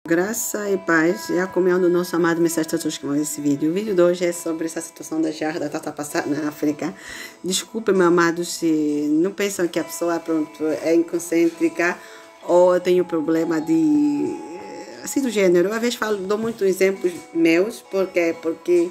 Graça e paz, já comendo o nosso amado Messias Jesus com esse vídeo. O vídeo de hoje é sobre essa situação da jarda que está passando na África. Desculpe, meu amado, se não pensam que a pessoa é inconscêntrica ou tem o problema de assim do gênero. Eu, às vezes dou muitos exemplos meus, porque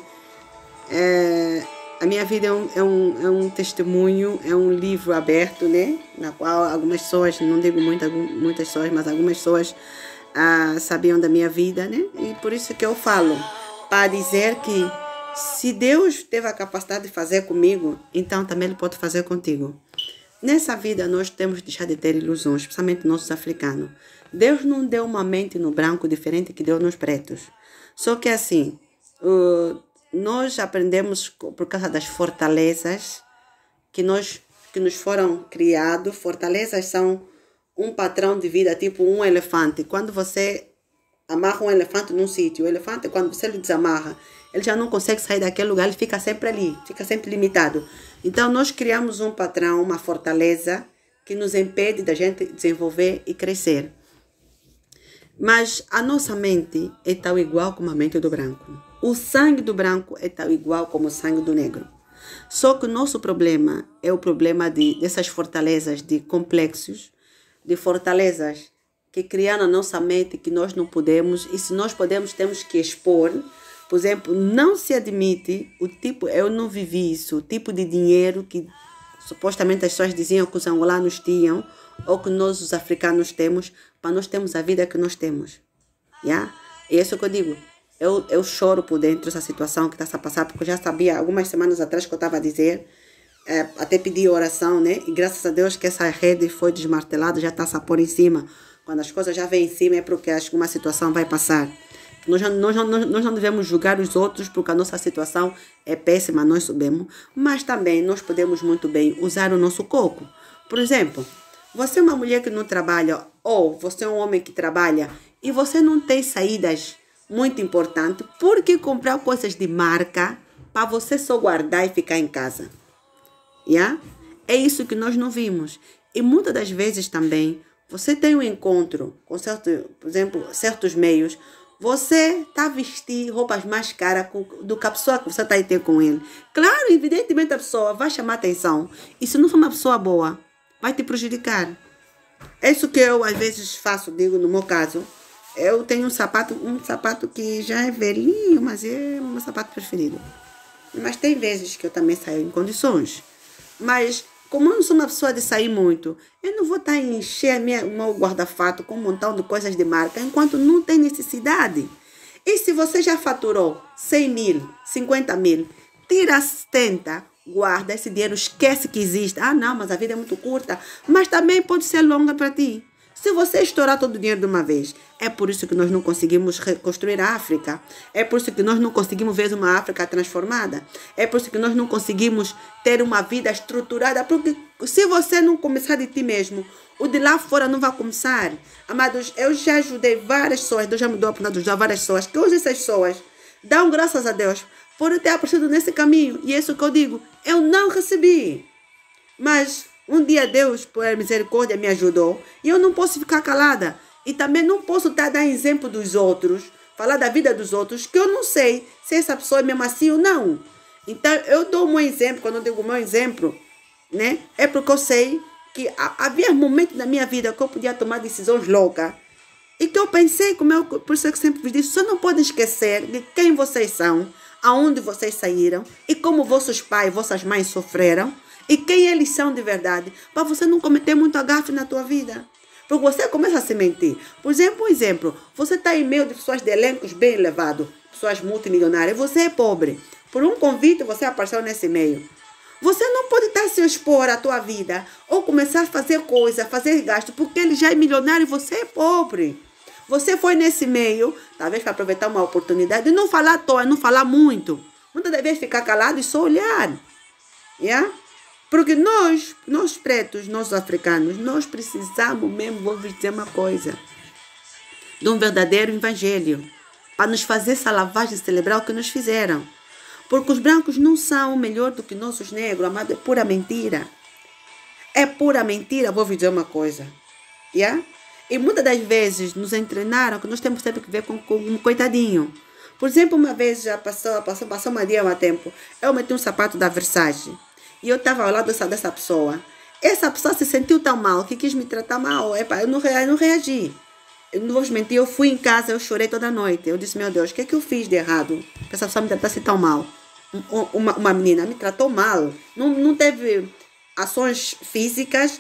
a minha vida é um testemunho, é um livro aberto, né? Na qual algumas pessoas, não digo muitas pessoas, mas algumas pessoas sabiam da minha vida, né? E por isso que eu falo, para dizer que se Deus teve a capacidade de fazer comigo, então também Ele pode fazer contigo. Nessa vida nós temos que deixar de ter ilusões, especialmente nossos africanos. Deus não deu uma mente no branco diferente que deu nos pretos. Só que assim, nós aprendemos por causa das fortalezas que nos foram criados. Fortalezas são um padrão de vida, tipo um elefante. Quando você amarra um elefante num sítio, o elefante, quando você lhe desamarra, ele já não consegue sair daquele lugar, ele fica sempre ali, fica sempre limitado. Então, nós criamos um padrão, uma fortaleza, que nos impede da gente desenvolver e crescer. Mas a nossa mente é tal igual como a mente do branco. O sangue do branco é tal igual como o sangue do negro. Só que o nosso problema é o problema dessas fortalezas, de complexos, de fortalezas que criam na nossa mente que nós não podemos, e se nós podemos, temos que expor. Por exemplo, não se admite o tipo, eu não vivi isso, o tipo de dinheiro que supostamente as pessoas diziam que os angolanos tinham, ou que nós os africanos temos, para nós termos a vida que nós temos. Yeah? E é isso que eu digo. Eu choro por dentro dessa situação que está a passar, porque eu já sabia algumas semanas atrás que eu estava a dizer, até pedi oração, né? E graças a Deus que essa rede foi desmartelada, já está a pôr em cima. Quando as coisas já vêm em cima é porque acho que uma situação vai passar. Nós não devemos julgar os outros porque a nossa situação é péssima, nós sabemos. Mas também nós podemos muito bem usar o nosso coco. Por exemplo, você é uma mulher que não trabalha, ou você é um homem que trabalha e você não tem saídas muito importantes, por que comprar coisas de marca para você só guardar e ficar em casa? Yeah? É isso que nós não vimos. E muitas das vezes também, você tem um encontro com por exemplo, certos meios, você está a vestir roupas mais caras do que a pessoa que você está a ter com ele. Claro, evidentemente a pessoa vai chamar atenção. E se não for uma pessoa boa, vai te prejudicar. É isso que eu às vezes faço, digo no meu caso. Eu tenho um sapato que já é velhinho, mas é o meu sapato preferido. Mas tem vezes que eu também saio em condições. Mas, como eu não sou uma pessoa de sair muito, eu não vou estar a encher o meu guarda-fato com um montão de coisas de marca, enquanto não tem necessidade. E se você já faturou 100 mil, 50 mil, tira 70, guarda esse dinheiro, esquece que existe. Ah, não, mas a vida é muito curta. Mas também pode ser longa para ti. Se você estourar todo o dinheiro de uma vez, é por isso que nós não conseguimos reconstruir a África. É por isso que nós não conseguimos ver uma África transformada. É por isso que nós não conseguimos ter uma vida estruturada. Porque se você não começar de ti mesmo, o de lá fora não vai começar. Amados, eu já ajudei várias pessoas, Deus já me deu a oportunidade de ajudar várias pessoas, que hoje essas pessoas dão graças a Deus por eu ter aparecido nesse caminho. E é isso que eu digo, eu não recebi. Mas um dia Deus, por misericórdia, me ajudou. E eu não posso ficar calada. E também não posso dar exemplo dos outros, falar da vida dos outros, que eu não sei se essa pessoa é mesmo assim ou não. Então, eu dou um exemplo, quando eu digo o meu exemplo, né? É porque eu sei que havia momentos na minha vida que eu podia tomar decisões loucas. E que eu pensei, por isso que eu sempre vos disse, você não pode esquecer de quem vocês são, aonde vocês saíram, e como vossos pais, vossas mães sofreram, e quem eles são de verdade, para você não cometer muito agafe na tua vida. Porque você começa a se mentir. Por exemplo, você está em meio de pessoas de elencos bem elevados, pessoas multimilionárias, você é pobre. Por um convite você apareceu nesse meio. Você não pode estar se expor à tua vida, ou começar a fazer coisa, fazer gasto, porque ele já é milionário e você é pobre. Você foi nesse meio, talvez para aproveitar uma oportunidade, e não falar à toa, não falar muito. Muitas vezes ficar calado e só olhar. Yeah? Porque nós pretos, nós africanos, nós precisamos mesmo, vou vos dizer uma coisa, de um verdadeiro evangelho, para nos fazer essa lavagem cerebral que nos fizeram. Porque os brancos não são melhor do que nós os negros, amado, é pura mentira. É pura mentira, vou vos dizer uma coisa. Yeah? E muitas das vezes nos treinaram que nós temos sempre que ver com um coitadinho. Por exemplo, uma vez já passou um dia, um tempo, eu meti um sapato da Versace e eu estava ao lado dessa pessoa. Essa pessoa se sentiu tão mal que quis me tratar mal. Epa, eu não reagi. Eu não vou mentir, eu fui em casa, eu chorei toda noite. Eu disse, meu Deus, o que é que eu fiz de errado? Para essa pessoa me tratasse tão mal. Uma menina me tratou mal. Não teve ações físicas,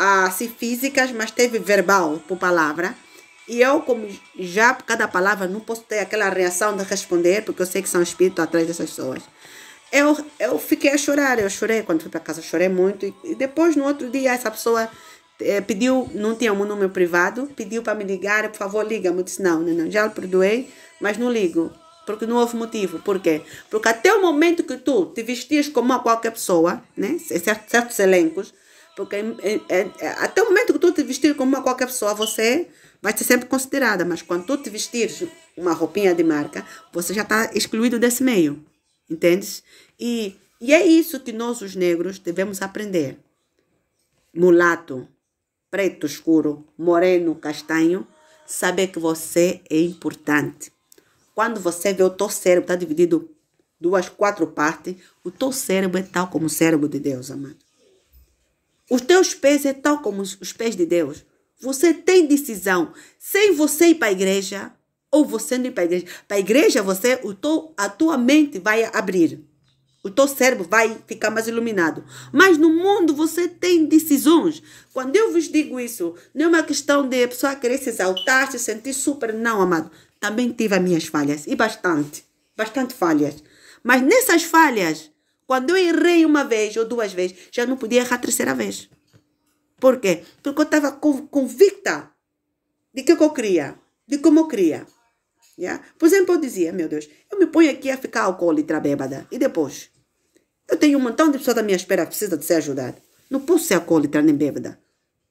mas teve verbal, por palavra. E eu, como já por cada palavra, não posso ter aquela reação de responder, porque eu sei que são espíritos atrás dessas pessoas. Eu fiquei a chorar, eu chorei quando fui para casa, chorei muito. E depois, no outro dia, essa pessoa pediu, não tinha um número privado, pediu para me ligar, por favor, liga-me. Eu disse, não, já o perdoei, mas não ligo, porque não houve motivo. Por quê? Porque até o momento que tu te vestias como qualquer pessoa, né, certos elencos, porque até o momento que tu te vestir como qualquer pessoa, você vai ser sempre considerada, mas quando tu te vestires uma roupinha de marca, você já está excluído desse meio, entendes? E é isso que nós, os negros, devemos aprender. Mulato, preto escuro, moreno, castanho, saber que você é importante. Quando você vê o teu cérebro está dividido em 4 partes, o teu cérebro é tal como o cérebro de Deus, amado. Os teus pés é tal como os pés de Deus. Você tem decisão. Sem você ir para a igreja, ou você não ir para a igreja. Para a igreja, a tua mente vai abrir. O teu cérebro vai ficar mais iluminado. Mas no mundo você tem decisões. Quando eu vos digo isso, não é uma questão de a pessoa querer se exaltar, se sentir super. Não, amado. Também tive as minhas falhas. E bastante. Bastante falhas. Mas nessas falhas, quando eu errei uma vez ou 2 vezes, já não podia errar a 3ª vez. Por quê? Porque eu estava convicta de que eu queria, de como eu queria. Yeah? Por exemplo, eu dizia, meu Deus, eu me ponho aqui a ficar alcoólatra bêbada. E depois? Eu tenho um montão de pessoas à minha espera que precisam de ser ajudadas. Não posso ser alcoólatra nem bêbada.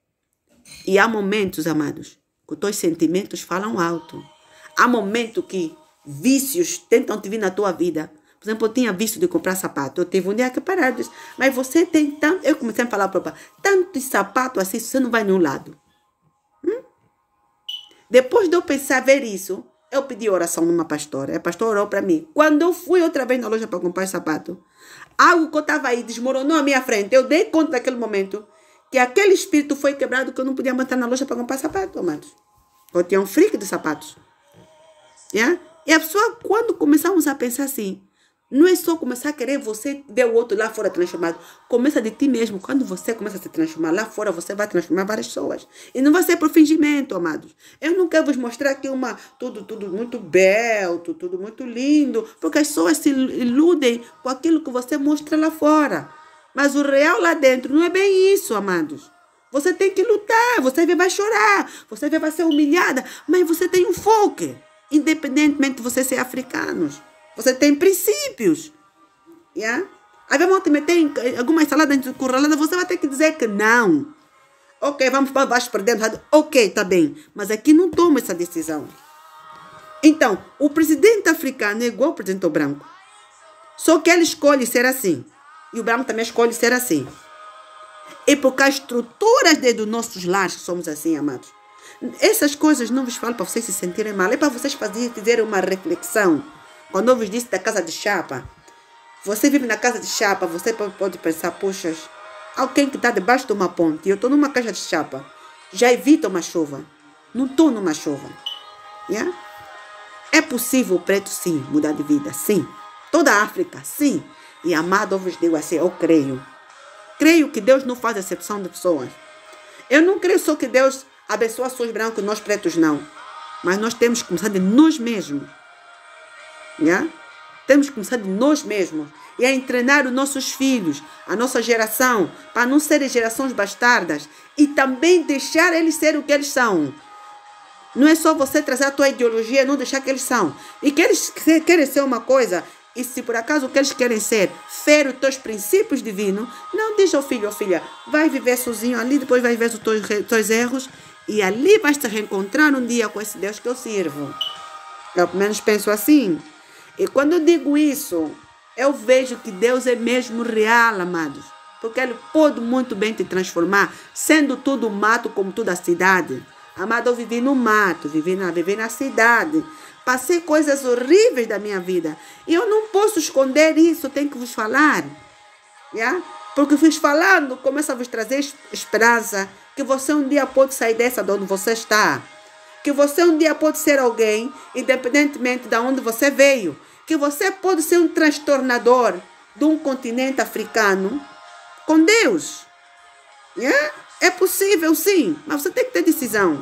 E há momentos, amados, que os teus sentimentos falam alto. Há momentos que vícios tentam te vir na tua vida. Por exemplo, eu tinha vício de comprar sapato. Eu tive um dia que parar disso. Mas você tem tanto... Eu comecei a falar para o papai, tanto sapato assim, você não vai nenhum lado. Depois de eu pensar, ver isso, eu pedi oração numa pastora. A pastora orou para mim. Quando eu fui outra vez na loja para comprar sapato, algo que eu estava aí desmoronou à minha frente. Eu dei conta naquele momento que aquele espírito foi quebrado, que eu não podia mais entrar na loja para comprar sapato, amados. Eu tinha um freak de sapatos. Yeah? E a pessoa, quando começamos a pensar assim, não é só começar a querer você ver o outro lá fora transformado. Começa de ti mesmo. Quando você começa a se transformar lá fora, você vai transformar várias pessoas. E não vai ser por fingimento, amados. Eu não quero vos mostrar aqui tudo muito belo, tudo muito lindo. Porque as pessoas se iludem com aquilo que você mostra lá fora. Mas o real lá dentro não é bem isso, amados. Você tem que lutar. Você vai chorar. Você vai ser humilhada. Mas você tem um foco. Independentemente de você ser africano. Você tem princípios. Yeah? Aí vamos te meter em alguma salada encurralada, você vai ter que dizer que não. Ok, vamos para baixo perdendo. Ok, tá bem. Mas aqui não toma essa decisão. Então, o presidente africano é igual ao presidente branco. Só que ele escolhe ser assim. E o branco também escolhe ser assim. É porque as estruturas dos nossos lares somos assim, amados. Essas coisas não vos falo para vocês se sentirem mal. É para vocês fazerem uma reflexão. Quando eu vos disse da casa de chapa, você vive na casa de chapa, você pode pensar, poxa, alguém que está debaixo de uma ponte, e eu estou numa casa de chapa, já evita uma chuva. Não estou numa chuva. Yeah? É possível o preto, sim, mudar de vida, sim. Toda a África, sim. E amado, eu vos digo assim, eu creio. Creio que Deus não faz exceção de pessoas. Eu não creio só que Deus abençoa os brancos e nós pretos, não. Mas nós temos que começar de nós mesmos. Yeah? Temos que começar de nós mesmos e a treinar os nossos filhos, a nossa geração, para não serem gerações bastardas e também deixar eles serem o que eles são. Não é só você trazer a tua ideologia e não deixar que eles são. E que eles querem ser uma coisa, e se por acaso o que eles querem ser, ferir os teus princípios divinos, não diz ao filho ou filha, vai viver sozinho ali, depois vai ver os teus erros e ali vais te reencontrar um dia com esse Deus que eu sirvo. Eu pelo menos penso assim. E quando eu digo isso, eu vejo que Deus é mesmo real, amados. Porque Ele pode muito bem te transformar, sendo tudo mato como toda a cidade. Amado, eu vivi no mato, vivi na cidade. Passei coisas horríveis da minha vida. E eu não posso esconder isso, tenho que vos falar. Yeah? Porque vos falando, começa a vos trazer esperança. Que você um dia pode sair dessa de onde você está. Que você um dia pode ser alguém, independentemente de onde você veio. Que você pode ser um transtornador de um continente africano com Deus. Yeah? É possível, sim, mas você tem que ter decisão.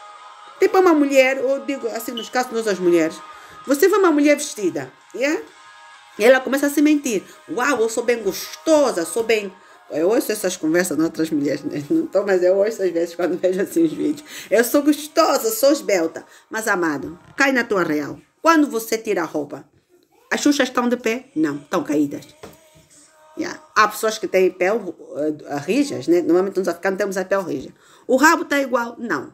Tipo uma mulher, eu digo assim, nos casos nós as mulheres, você vê uma mulher vestida, yeah? E ela começa a se mentir. Uau, eu sou bem gostosa, sou bem... Eu ouço essas conversas de outras mulheres, né? Não tô, mas eu ouço às vezes quando vejo assim os vídeos. Eu sou gostosa, sou esbelta. Mas, amado, cai na tua real. Quando você tira a roupa, as xuxas estão de pé? Não, estão caídas. Yeah. Há pessoas que têm pele rijas, né? Normalmente nos africanos temos a pele rija. O rabo está igual? Não.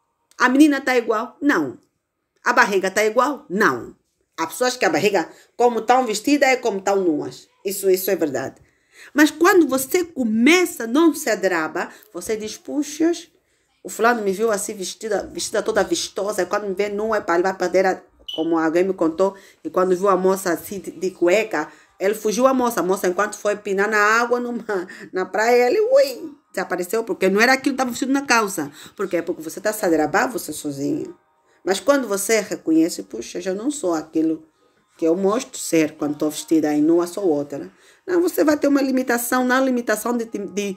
A menina está igual? Não. A barriga está igual? Não. Há pessoas que a barriga, como estão vestidas, é como estão nuas. Isso é verdade. Mas quando você começa a não se adraba, você diz, puxa, o fulano me viu assim vestida toda vistosa, e quando me vê nua, ele vai perder, como alguém me contou, e quando viu a moça assim de cueca, ele fugiu a moça enquanto foi pinar na água, na praia, ele, ui, desapareceu, porque não era aquilo que estava vestido na calça. Por quê? Porque você está se adrabar, você sozinha. Mas quando você reconhece, puxa, eu não sou aquilo que eu mostro ser quando estou vestida e nua, sou outra. Não, você vai ter uma limitação, não limitação de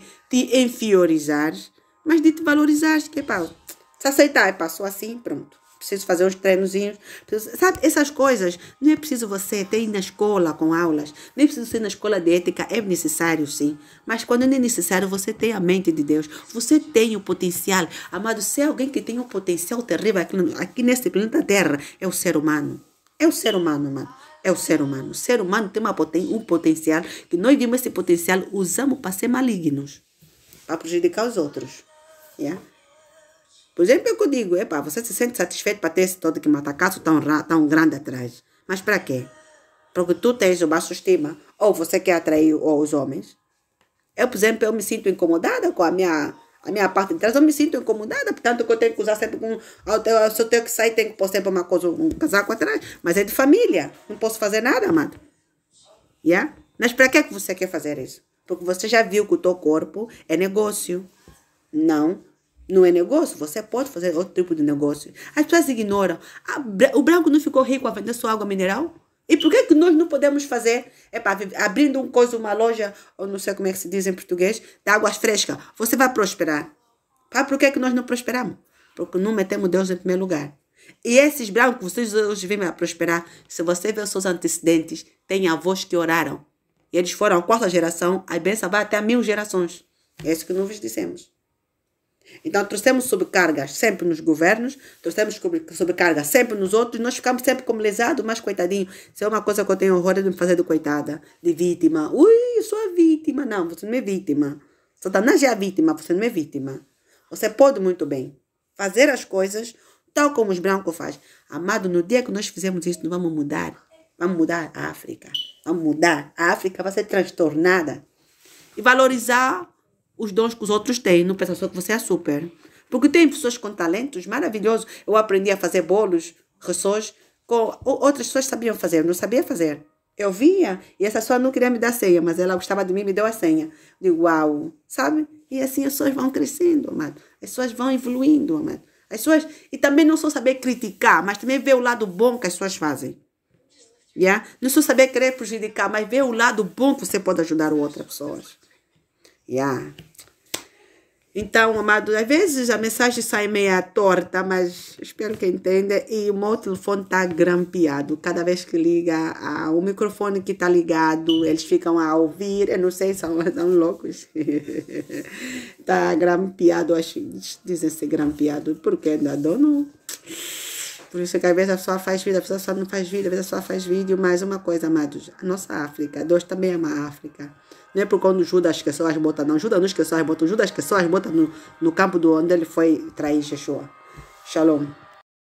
te inferiorizar, mas de te valorizar. Que, pá, se aceitar, passou assim, pronto. Preciso fazer uns treinozinhos. Sabe, essas coisas, não é preciso você ter na escola com aulas, nem precisa ser na escola de ética, é necessário sim. Mas quando não é necessário, você tem a mente de Deus. Você tem o potencial. Amado, se é alguém que tem um potencial terrível aqui nesse planeta Terra, é o ser humano. É o ser humano, mano. É o ser humano. O ser humano tem um potencial que nós vimos esse potencial, usamos para ser malignos. Para prejudicar os outros. Yeah? Por exemplo, é o que eu digo, você se sente satisfeito para ter esse todo que matacaço tão grande atrás. Mas para quê? Porque tu tens o baixo estima, ou você quer atrair os homens. Eu, por exemplo, eu me sinto incomodada com a minha parte de trás, eu me sinto incomodada, portanto que eu tenho que usar sempre se eu tenho que sair, tenho que pôr sempre uma coisa, um casaco atrás, mas é de família, não posso fazer nada, amado. Yeah? Mas para que você quer fazer isso? Porque você já viu que o teu corpo é negócio. Não é negócio, você pode fazer outro tipo de negócio. As pessoas ignoram. O branco não ficou rico a vender sua água mineral? E por que nós não podemos fazer, abrindo uma loja, ou não sei como é que se diz em português, de águas frescas, você vai prosperar. Por que nós não prosperamos? Porque não metemos Deus em primeiro lugar. E esses brancos, vocês hoje vêm a prosperar, se você vê os seus antecedentes, tem avós que oraram. E eles foram a 4ª geração, a bênção vai até 1000 gerações. É isso que nós vos dissemos. Então, trouxemos sobrecargas sempre nos governos, trouxemos sobrecarga sempre nos outros, nós ficamos sempre como lesados, mas coitadinho. Isso é uma coisa que eu tenho horror de me fazer de coitada, de vítima. Ui, eu sou a vítima. Não, você não é vítima. Satanás é a vítima, você não é vítima. Você pode muito bem fazer as coisas tal como os brancos fazem. Amado, no dia que nós fizermos isso, nós vamos mudar. Vamos mudar a África. Vamos mudar. A África vai ser transtornada. E valorizar os dons que os outros têm. Não pensa só que você é super. Porque tem pessoas com talentos maravilhosos. Eu aprendi a fazer bolos, rissóis, com outras pessoas sabiam fazer. Eu não sabia fazer. Eu via e essa pessoa não queria me dar senha, mas ela gostava de mim e me deu a senha. Eu digo, uau, sabe? E assim as pessoas vão crescendo, amado. As pessoas vão evoluindo, amado. As pessoas, e também não só saber criticar, mas também ver o lado bom que as pessoas fazem. Yeah? Não só saber querer prejudicar, mas ver o lado bom que você pode ajudar outras pessoas. Yeah. Então, amado, às vezes a mensagem sai meia torta, mas espero que entenda. E o meu telefone está grampeado. Cada vez que liga, o microfone que está ligado, eles ficam a ouvir. Eu não sei, são loucos. Está grampeado, acho que dizem-se grampeado. Porque ainda dono. Por isso que às vezes a pessoa faz vídeo, a pessoa só não faz vídeo, às vezes a pessoa faz vídeo. Mas uma coisa, amados, a nossa África, Deus também ama a África. Não é por quando Judas esqueceu as botas, não. Judas não esqueceu as botas. Judas esqueceu as botas no campo onde ele foi trair Yeshua. Shalom.